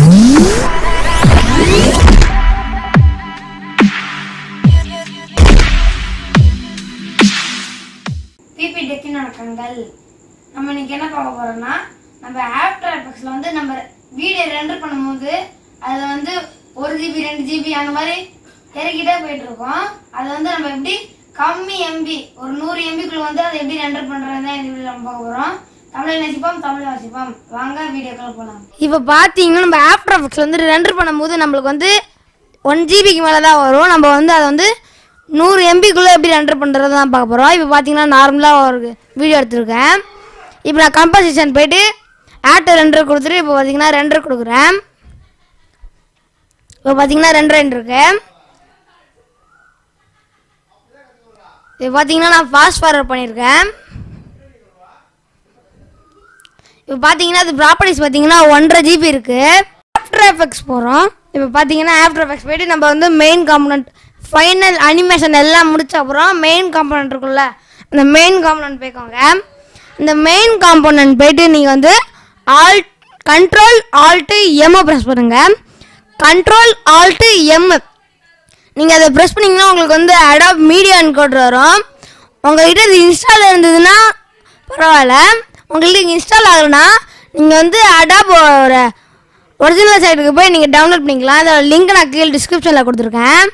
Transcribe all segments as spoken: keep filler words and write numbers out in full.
BP டெக்கின் வணக்கங்கள். நம்ம இன்னைக்கு என்ன பார்க்க போறோம்னா, நம்ம ஆஃப்டர் எஃபெக்ட்ஸ்ல வந்து நம்ம வீடியோ ரெண்டர் பண்ணும்போது அது வந்து ஒரு ஜிபி ரெண்டு ஜிபி அந்த மாதிரி இறக்கிட்டே போயிட்டு இருக்கோம். அதை வந்து நம்ம எப்படி கம்மி எம்பி ஒரு நூறு எம்பிக்குள்ள வந்து அதை எப்படி ரெண்டர் பண்றதுதான் இந்த வீடியோ நம்ம பார்க்க போறோம். தமிழ் நேசிப்போம், தமிழ் வாசிப்போம். வாங்க வீடியோக்குள்ள போலாம். இப்போ பாத்தீங்கன்னா நம்ம ஆஃப்டர் எஃபெக்ட்ஸ்ல வந்து ரெண்டர் பண்ணும்போது நம்மளுக்கு வந்து ஒன் ஜிபிக்கு மேலே தான் வரும். நம்ம வந்து அதை வந்து நூறு எம்பிக்குள்ளே எப்படி ரெண்டர் பண்ணுறது தான் பார்க்க போகிறோம். இப்போ பார்த்தீங்கன்னா நார்மலாக ஒரு வீடியோ எடுத்துருக்கேன். இப்போ நான் கம்போசிஷன் போய்ட்டு ஆட்டோ ரெண்டர் கொடுத்துட்டு இப்போ பார்த்தீங்கன்னா ரெண்டர் கொடுக்குறேன். இப்போ பார்த்தீங்கன்னா ரெண்டு ரெண்டு இருக்கு. இப்போ பார்த்தீங்கன்னா நான் ஃபாஸ்ட் ஃபார்வர்ட் பண்ணியிருக்கேன். இப்போ பார்த்தீங்கன்னா அது ப்ராப்பர்ட்டிஸ் பார்த்தீங்கன்னா ஒன்றரை ஜிபி இருக்குது. ஆஃப்டர் எஃபெக்ட்ஸ் போகிறோம். இப்போ பார்த்தீங்கன்னா ஆஃப்டர் எஃபெக்ட்ஸ் போய்ட்டு நம்ம வந்து மெயின் காம்பனண்ட் ஃபைனல் அனிமேஷன் எல்லாம் முடிச்ச அப்புறம் மெயின் காம்பனண்ட் இருக்குல்ல, அந்த மெயின் காம்பனண்ட் போய்க்கோங்க. இந்த மெயின் காம்பனண்ட் போய்ட்டு நீங்கள் வந்து ஆல்ட் கண்ட்ரோல் ஆல்ட்டு எம்மை ப்ரெஸ் பண்ணுங்கள். கண்ட்ரோல் ஆல்ட்டு எம் நீங்கள் அதை ப்ரெஸ் பண்ணிங்கன்னா உங்களுக்கு வந்து அடாப் மீடியா என்கோடர் வரும். உங்கள்கிட்ட இது இன்ஸ்டால் இருந்ததுன்னா பரவாயில்ல. உங்களுக்கு இன்ஸ்டால் ஆகலைன்னா நீங்கள் வந்து அடாப் ஒரு ஒரிஜினல் சைட்டுக்கு போய் நீங்கள் டவுன்லோட் பண்ணிக்கலாம். இதோட லிங்க் நான் கீழே டிஸ்கிரிப்ஷனில் கொடுத்துருக்கேன்.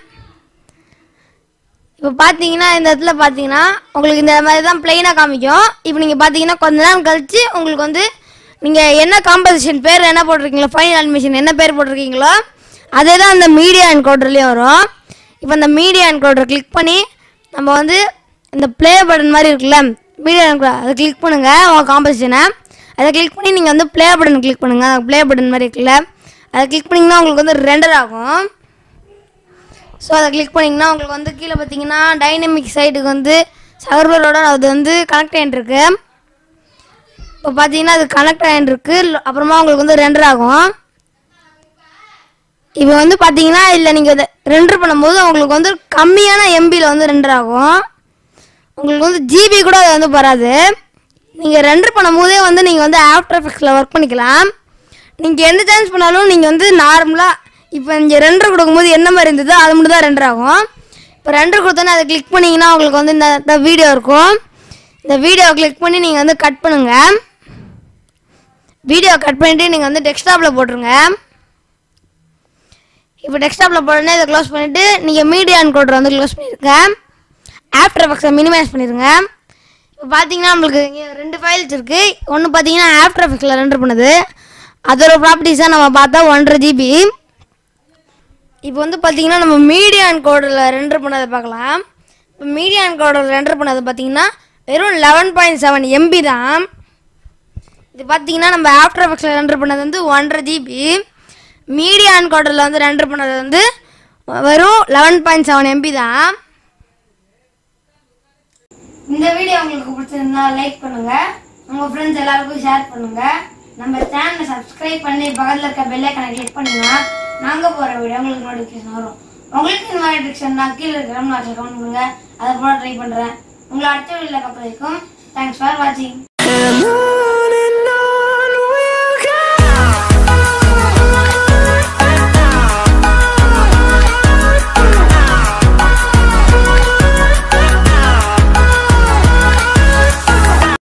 இப்போ பார்த்தீங்கன்னா இந்த இடத்துல பார்த்தீங்கன்னா உங்களுக்கு இந்த மாதிரி தான் பிளெயினாக காமிக்கும். இப்போ நீங்கள் பார்த்தீங்கன்னா கொஞ்ச நேரம் கழிச்சு உங்களுக்கு வந்து நீங்கள் என்ன காம்போசிஷன் பேர் என்ன போட்டிருக்கீங்களோ, ஃபைனல் அனிமேஷன் என்ன பேர் போட்டிருக்கீங்களோ அதே தான் அந்த மீடியா என்கோடர்லேயும் வரும். இப்போ அந்த மீடியா என்கோடர் கிளிக் பண்ணி நம்ம வந்து இந்த ப்ளே பட்டன் மாதிரி இருக்குல்ல, மீடியா என்கோடர் அதை கிளிக் பண்ணுங்கள். உங்கள் காம்போசிஷனை அதை கிளிக் பண்ணி நீங்கள் வந்து ப்ளே பட்டன் கிளிக் பண்ணுங்கள். அந்த ப்ளே பட்டன் மாதிரி இருக்குல்ல, அதை கிளிக் பண்ணிங்கன்னா உங்களுக்கு வந்து ரெண்டர் ஆகும். ஸோ அதை கிளிக் பண்ணிங்கன்னா உங்களுக்கு வந்து கீழே பார்த்தீங்கன்னா டைனமிக் சைட்டுக்கு வந்து சர்வரோட அது வந்து கனெக்ட் ஆகிட்டுருக்கு. இப்போ பார்த்தீங்கன்னா அது கனெக்ட் ஆகிட்டுருக்கு. அப்புறமா உங்களுக்கு வந்து ரெண்டர் ஆகும். இப்போ வந்து பார்த்தீங்கன்னா இல்லை நீங்கள் இதை ரெண்டர் பண்ணும்போது உங்களுக்கு வந்து கம்மியான எம்பியில் வந்து ரெண்டர் ஆகும். உங்களுக்கு வந்து ஜிபி கூட அது வந்து வராது. நீங்கள் ரெண்டர் பண்ணும்போதே வந்து நீங்கள் வந்து ஆஃப்டர் எஃபெக்ட்ஸில் ஒர்க் பண்ணிக்கலாம். நீங்கள் எந்த சான்ஸ் பண்ணாலும் நீங்கள் வந்து நார்மலாக இப்போ இங்கே ரெண்டர் கொடுக்கும்போது என்ன மாதிரி இருந்ததோ அது மட்டும் தான் ரெண்டர் ஆகும். இப்போ ரெண்டர் கொடுத்தோன்னே அதை கிளிக் பண்ணிங்கன்னா உங்களுக்கு வந்து இந்த வீடியோ இருக்கும். இந்த வீடியோவை கிளிக் பண்ணி நீங்கள் வந்து கட் பண்ணுங்கள். வீடியோ கட் பண்ணிவிட்டு நீங்கள் வந்து டெஸ்க்டாப்பில் போட்டுருங்க. இப்போ டெஸ்க்டாப்பில் போட்டோன்னே இதை க்ளோஸ் பண்ணிவிட்டு நீங்கள் மீடியா என்கோடர் வந்து க்ளோஸ் பண்ணிடுங்க. ஆஃப்டர் எஃபெக்ட்ஸை மினிமைஸ் பண்ணிடுங்க. இப்போ பார்த்தீங்கன்னா நம்மளுக்கு இங்கே ரெண்டு ஃபைல்ஸ் இருக்குது. ஒன்று பார்த்தீங்கன்னா ஆஃப்டர் எஃபெக்ட்ஸில் ரெண்டர் பண்ணுது. அதோட ப்ராப்பர்ட்டிஸாக நம்ம பார்த்தா ஒன்றரை ஜிபி. இப்போ வந்து பார்த்தீங்கன்னா நம்ம மீடியா என்கோடரில் ரெண்டர் பண்ணதை பார்க்கலாம். இப்போ மீடியா என்கோடரில் ரெண்டர் பண்ணது பார்த்தீங்கன்னா வெறும் லெவன் பாயிண்ட் செவன் எம்பி தான். இது பார்த்தீங்கன்னா நம்ம ஆஃப்டர் எஃபெக்ட்ஸில் ரெண்டர் பண்ணது வந்து ஒன்றரை ஜிபி. மீடியா என்கோடரில் வந்து ரெண்டர் பண்ணது வந்து வெறும் லெவன் பாயிண்ட் செவன் எம்பி தான். இந்த வீடியோ உங்களுக்கு பிடிச்சிருந்தா லைக் பண்ணுங்க, உங்க ஃப்ரெண்ட்ஸ் எல்லாருக்கும் ஷேர் பண்ணுங்க. நம்ம சேனலை சப்ஸ்கிரைப் பண்ணி பக்கத்தில் இருக்க பெல் ஐகானை கிளிக் பண்ணுங்க. நாங்க போற வீடியோ உங்களுக்கு நோட்டிஃபிகேஷன் வரும். உங்களுக்கு இந்த மாதிரி டிக்ஷன் நான் கீழே இருக்கிற நான் கமெண்ட் பண்ணுங்க. அதை போல ட்ரை பண்றேன். உங்களை அடுத்த வீடியோல பார்க்க வரைக்கும் தேங்க்ஸ் ஃபார் வாட்சிங்.